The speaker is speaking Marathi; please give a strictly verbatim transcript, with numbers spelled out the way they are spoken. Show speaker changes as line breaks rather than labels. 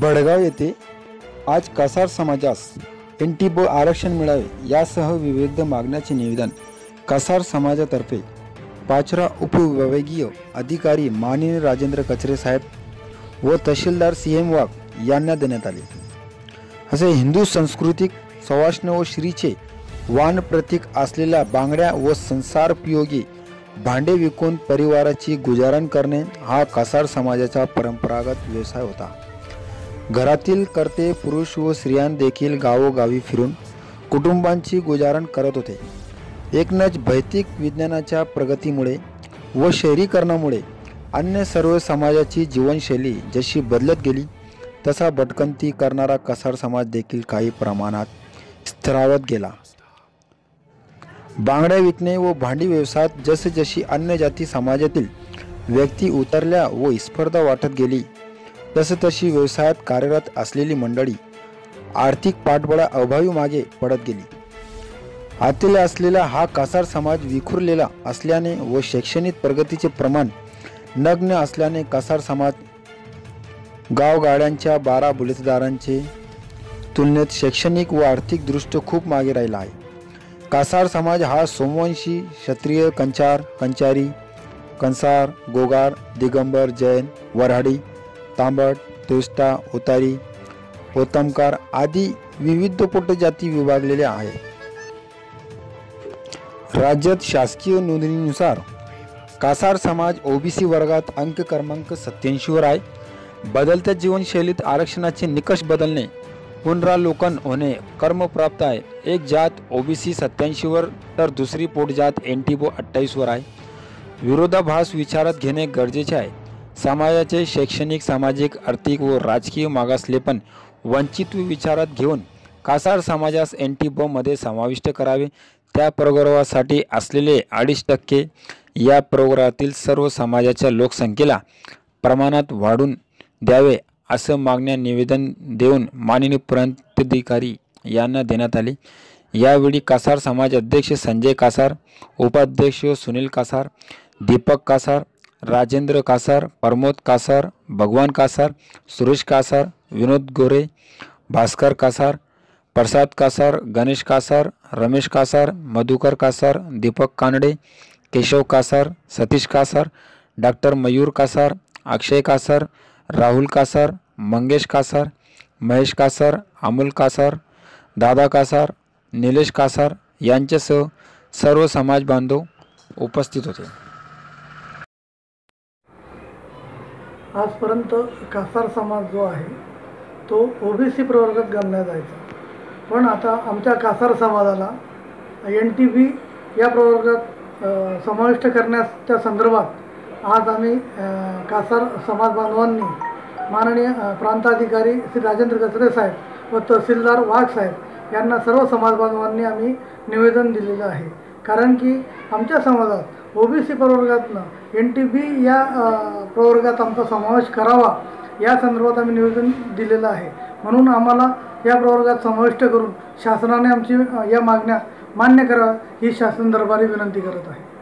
भडगाव येथे आज कासार समाजास एन टी ब आरक्षण मिळावे यासह विविध मागण्याचे निवेदन कासार समाजातर्फे पाचरा उपविभागीय अधिकारी माननीय राजेंद्र कचरे साहेब व तहसीलदार सी एम वाघ यांना देण्यात आले। असे हिंदू सांस्कृतिक सवाष्ण व श्रीचे वान प्रतीक असलेल्या बांगड्या व संसारोपयोगी भांडे विकून परिवाराची गुजारण करणे हा कासार समाजाचा परंपरागत व्यवसाय होता। घरातील कर्ते पुरुष व स्त्रियां देखील गावोगावी फिरून कुटुंबांची गुजारण करत होते। एकनच भौतिक विज्ञानाच्या प्रगतीमुळे व शहरीकरणामुळे अन्य सर्व समाजाची जीवनशैली जशी बदलत गेली तसा भटकंती करणारा कासार समाज देखील काही प्रमाणात स्थिरावत गेला। बांगड्या विकणे व भांडी व्यवसायात जसजशी अन्य जाती समाजातील व्यक्ती उतरल्या व स्पर्धा वाटत गेली तसतशी व्यवसायात कार्यरत असलेली मंडळी आर्थिक पाठबळा अभावी मागे पडत गेली। आतील असलेला हा कासार समाज विखुरलेला असल्याने व शैक्षणिक प्रगतीचे प्रमाण नग्न असल्याने कासार समाज गावगाड्यांच्या बारा बुलेतदारांचे तुलनेत शैक्षणिक व आर्थिक दृष्ट्या खूप मागे राहिला आहे। कासार समाज हा सोमवंशी क्षत्रिय कंचार कंचारी कंसार गोगार दिगंबर जैन वऱ्हाडी तांबट तुष्टा उतारी ओतमकार आदी विविध पोटजाती विभागलेले आहे। राज्यात शासकीय नोंदणीनुसार कासार समाज ओबीसी वर्गात अंक क्रमांक सत्याऐंशी वर आहे। बदलत्या जीवनशैलीत आरक्षणाचे निकष बदलणे पुनरावलोकन होणे कर्मप्राप्त आहे। एक जात ओबीसी सत्याऐंशी वर तर दुसरी पोटजात एन टी बो अठ्ठावीस वर आहे। विरोधाभास विचारात घेणे गरजेचे आहे। समाजाचे शैक्षणिक सामाजिक आर्थिक व राजकीय मागासलेपण वंचित विचारात घेऊन कासार समाजास एन टी ब मध्ये समाविष्ट करावे। त्या प्रवर्गासाठी असलेले अडीच टक्के या प्रवर्गातील सर्व समाजाच्या लोकसंख्येला प्रमाणात वाढून द्यावे असं मागण्या निवेदन देऊन माननीय प्रांताधिकारी यांना देण्यात आले। यावेळी कासार समाज अध्यक्ष संजय कासार, उपाध्यक्ष सुनील कासार, दीपक कासार, राजेंद्र कासार, प्रमोद कासार, भगवान कासार, सुरेश कासार, विनोद गोरे, भास्कर कासार, प्रसाद कासार, गणेश कासार, रमेश कासार, मधुकर कासार, दीपक कानडे, केशव कासार, सतीश कासार, डॉक्टर मयूर कासार, अक्षय कासार, राहुल कासार, मंगेश कासार, महेश कासार, अमोल कासार, दादा कासार, निलेश कासार यांच्यासह सर्व समाज बांधव उपस्थित होते।
आजपर्यंत कासार समाज जो आहे तो ओबीसी प्रवर्गात गणला जायचा, पण आता आमच्या कासार समाजाला एन टी बी या प्रवर्गात समाविष्ट करण्याच्या संदर्भात आज आम्ही कासार समाज बांधवांनी माननीय प्रांताधिकारी श्री राजेंद्र कचरे साहेब व तहसीलदार वाघ साहेब यांना सर्व समाज बांधवांनी आम्ही निवेदन दिलेलं आहे। कारण की आमच्या समाजात ओबीसी प्रवर्गातनं एन टी बी या प्रवर्गात आमचा समावेश करावा या संदर्भात आम्ही निवेदन दिलेलं आहे। म्हणून आम्हाला या प्रवर्गात समाविष्ट करून शासनाने आमची या मागण्या मान्य कराव्या ही शासन दरबारी विनंती करत आहे।